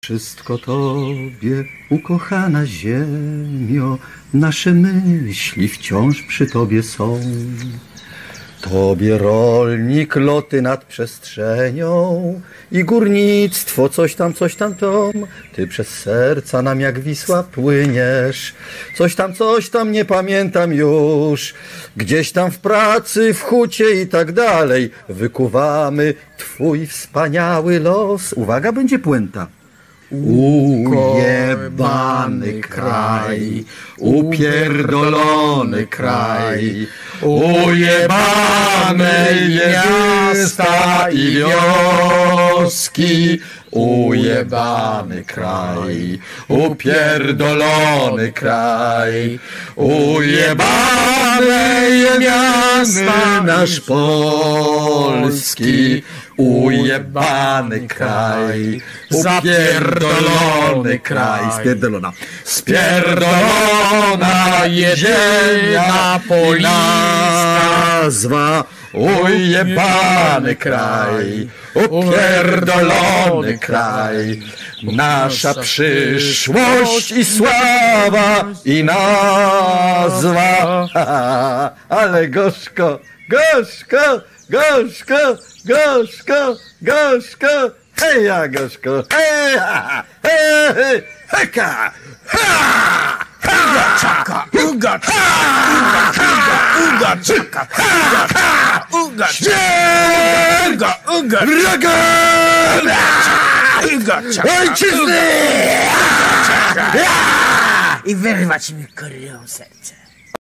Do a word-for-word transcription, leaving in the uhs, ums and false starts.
Wszystko Tobie, ukochana ziemio, nasze myśli wciąż przy Tobie są. Tobie rolnik loty nad przestrzenią i górnictwo coś tam, coś tam tom. Ty przez serca nam jak Wisła płyniesz. Coś tam, coś tam, nie pamiętam już. Gdzieś tam w pracy, w hucie i tak dalej wykuwamy Twój wspaniały los. Uwaga, będzie puenta. Ujebany kraj, upierdolony kraj, ujebane miasta i wioski, ujebany kraj, upierdolony kraj, ujebane miasta nasz polski, ujebany kraj, upierdolony kraj, spierdolona, spierdolona ziemia polska, ujebany kraj, upierdolony kraj, nasza przyszłość i sława i nazwa. Ale gorzko, gorzko, gorzko, gorzko, gorzko, heja gorzko, heja, hej, heka, ha! Uga czaka, uga czaka, uga czaka, uga czaka, uga czaka, ojczyzny! i wyrwać mi koryją serce.